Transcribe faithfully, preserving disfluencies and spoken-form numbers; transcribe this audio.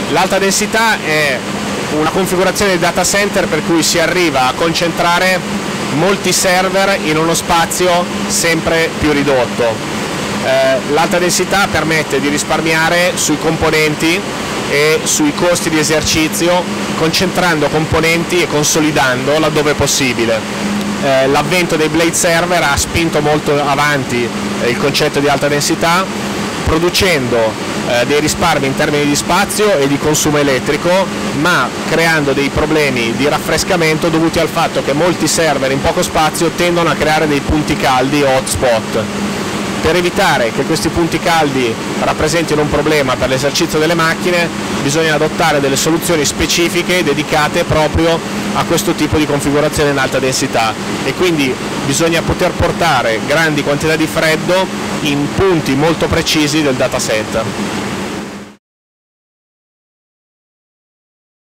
L'alta densità è una configurazione di data center per cui si arriva a concentrare molti server in uno spazio sempre più ridotto. Eh, l'alta densità permette di risparmiare sui componenti e sui costi di esercizio, concentrando componenti e consolidando laddove possibile. Eh, l'avvento dei blade server ha spinto molto avanti eh, il concetto di alta densità, producendo eh, dei risparmi in termini di spazio e di consumo elettrico, ma creando dei problemi di raffrescamento dovuti al fatto che molti server in poco spazio tendono a creare dei punti caldi o hotspot. Per evitare che questi punti caldi rappresentino un problema per l'esercizio delle macchine, bisogna adottare delle soluzioni specifiche dedicate proprio a questo tipo di configurazione in alta densità, e quindi bisogna poter portare grandi quantità di freddo in punti molto precisi del data center.